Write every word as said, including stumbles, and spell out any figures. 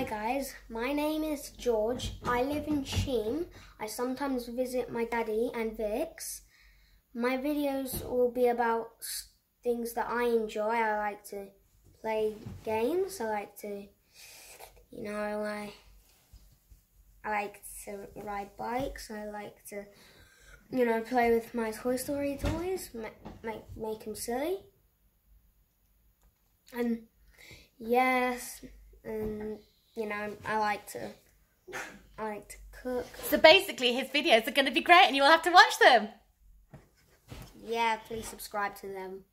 Hi guys, my name is George. I live in Sheen. I sometimes visit my daddy and Vix. My videos will be about things that I enjoy. I like to play games. I like to, you know, I, I like to ride bikes. I like to, you know, play with my Toy Story toys, make, make, make them silly. And yes, and you know, I like to, I like to cook. So basically his videos are going to be great and you will have to watch them. Yeah, please subscribe to them.